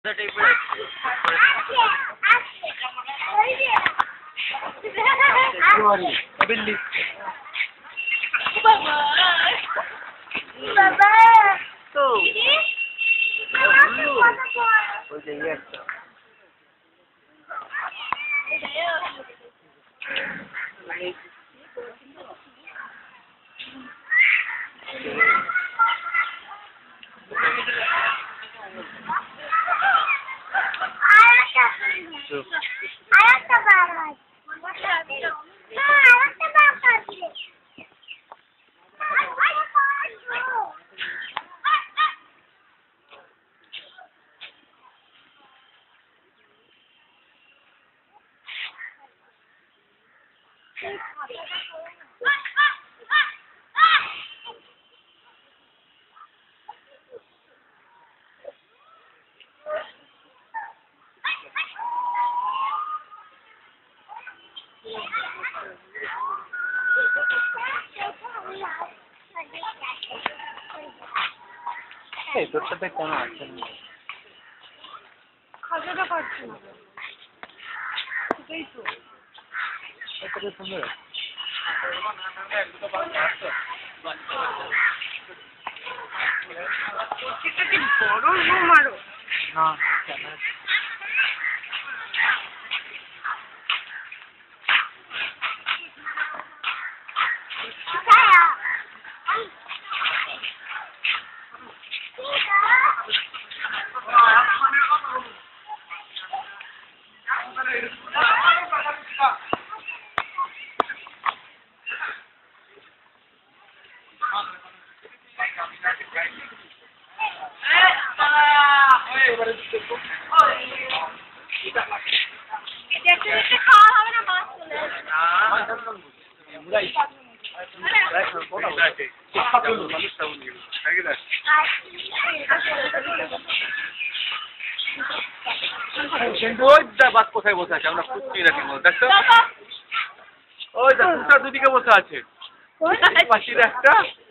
The table. Billy. Baba. Baba. So. Okay, yes. Hey, তোরটাতে কোনো আছে না। খাজাটা পাচ্ছি না। সেটাই তো। এটা তো সুন্দর। এটা কি বড় রুম আরো? না, কিন্তু ওই বাস কোথায় বসে আছে আমরা খুঁজছি না ঠিক মতো দেখছো ওই দুদিকে বসে আছে পাখির একটা